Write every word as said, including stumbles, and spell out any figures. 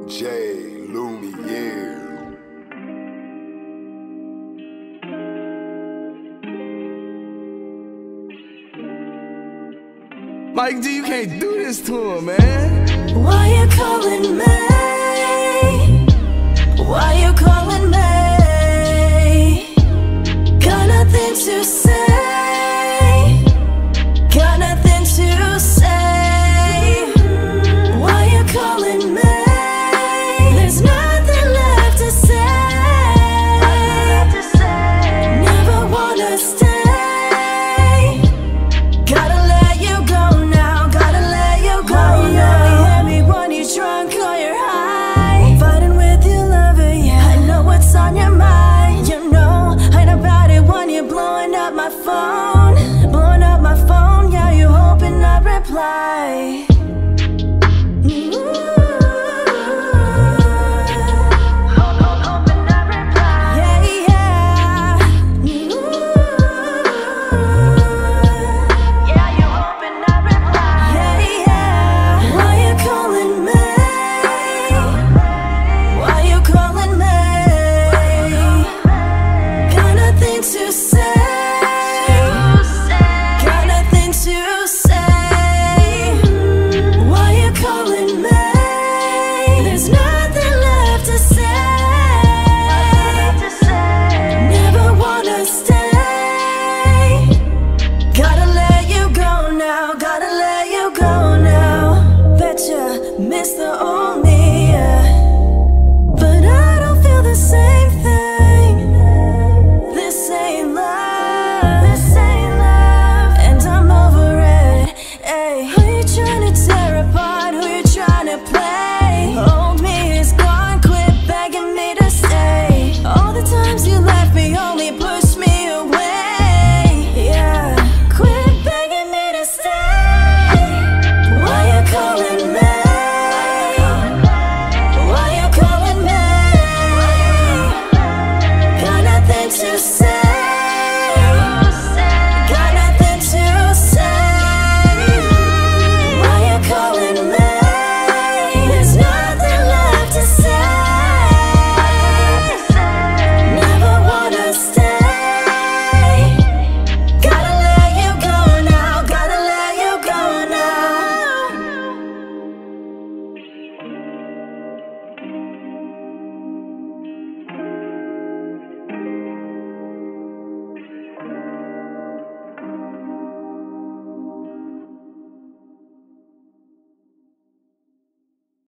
J Lumière. Mike D, you can't do this to him, man. Why you calling me? Why you calling me? Got nothing to say. Got nothing to say. Why you calling me? There's nothing left to say. Never wanna stay. Gotta let you go now. Gotta let you go now. You hear me when you're drunk or you're high, fighting with your lover, yeah. I know what's on your mind. You know I know about it when you're blowing up my phone. Blowing up my phone, yeah. You hoping I reply. Miss the